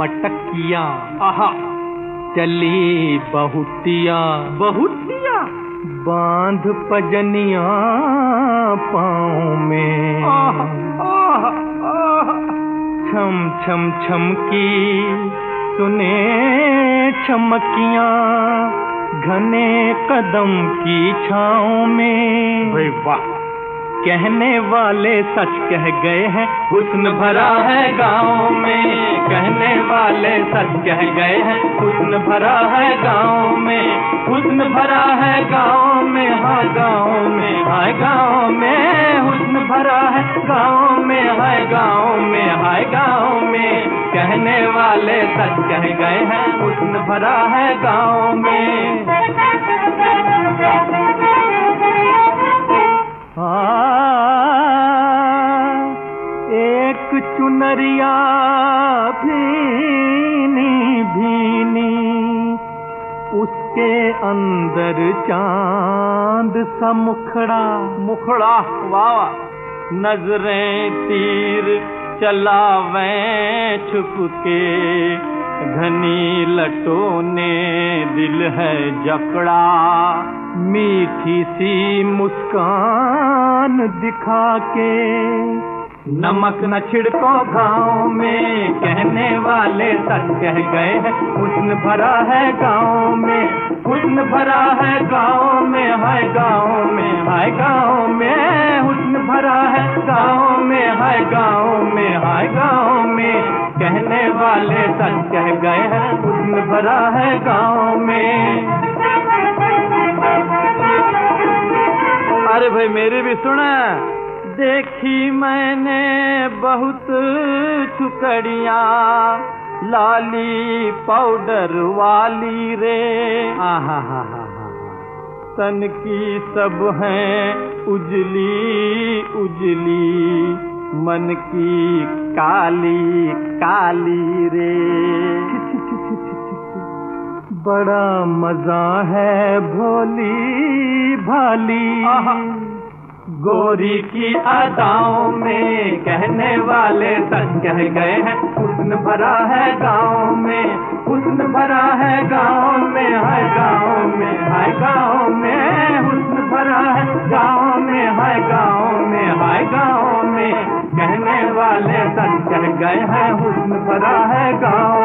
मटकिया, आहा, चली बहुतिया, बहुतिया, बांध पजनिया पाँव में, आहा, आहा, आहा, छम छम छम की सुने चमकियां घने कदम की छाँव में। भाई वाह, कहने वाले सच कह गए हैं, हुस्न भरा है गाँव में। कहने वाले सच कह गए हैं, हुस्न भरा है गाँव में। हुस्न भरा है गाँव में, हाँ गाँव में, हाय गाँव में। हुस्न भरा है गाँव में, हाय गाँव में, हाय गाँव में। कहने वाले सच कह गए हैं, हुस्न भरा है गाँव में। एक चुनरिया भीनी भीनी, उसके अंदर चांद सा मुखड़ा, मुखड़ा, वाह, नजरें तीर चलावें छुप के, घनी लटोने दिल है जकड़ा। मीठी सी मुस्कान दिखा के, नमक न छिड़को गाँव में। कहने वाले सच कह गए हैं, हुस्न भरा है गाँव में। हुस्न भरा है गाँव में, हाय गाँव में, हाय गाँव में। हुस्न भरा है गाँव में, हाय गाँव में, हाय गाँव में। कहने वाले सच कह गए हैं, हुस्न भरा है गाँव में। अरे भाई मेरी भी सुना। देखी मैंने बहुत छुकड़ियाँ, लाली पाउडर वाली रे, आहा हा हा हा, तन की सब हैं उजली उजली, मन की काली काली रे। बड़ा मजा है भोली भाली गोरी की अदाओं में। कहने वाले सच कह गए हैं, हुस्न भरा है गाँव में। हुस्न भरा है गाँव में, हाय गाँव में, हाय गाँव में। हुस्न भरा है गाँव में, हाय गाँव में, हाय गाँव में। कहने वाले सच कह गए हैं, हुस्न भरा है गाँव